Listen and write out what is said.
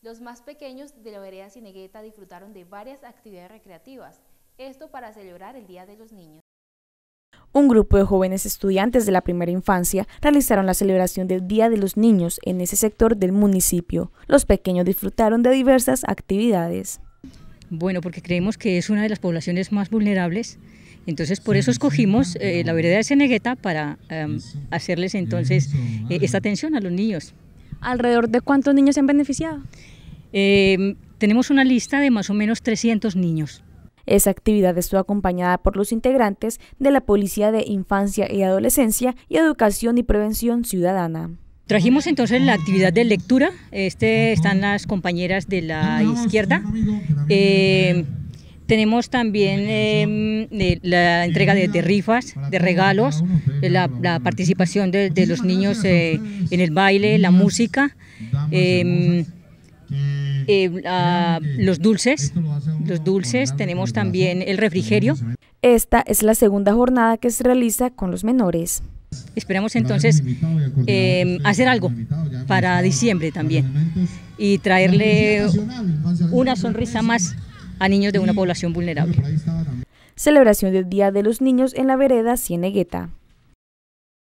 Los más pequeños de la vereda Cienegueta disfrutaron de varias actividades recreativas, esto para celebrar el Día de los Niños. Un grupo de jóvenes estudiantes de la primera infancia realizaron la celebración del Día de los Niños en ese sector del municipio. Los pequeños disfrutaron de diversas actividades. Bueno, porque creemos que es una de las poblaciones más vulnerables, entonces por eso escogimos la vereda de Cienegueta para hacerles entonces esta atención a los niños. ¿Alrededor de cuántos niños se han beneficiado? Tenemos una lista de más o menos 300 niños. Esa actividad estuvo acompañada por los integrantes de la Policía de Infancia y Adolescencia y Educación y Prevención Ciudadana. Trajimos entonces la actividad de lectura, están las compañeras de la izquierda. Tenemos también la entrega de rifas, de regalos, la participación de los niños en el baile, la música, los dulces, tenemos también el refrigerio. Esta es la segunda jornada que se realiza con los menores. Esperamos entonces hacer algo para diciembre también y traerle una sonrisa más a niños de una población vulnerable. Celebración del Día de los Niños en la vereda Cienegueta.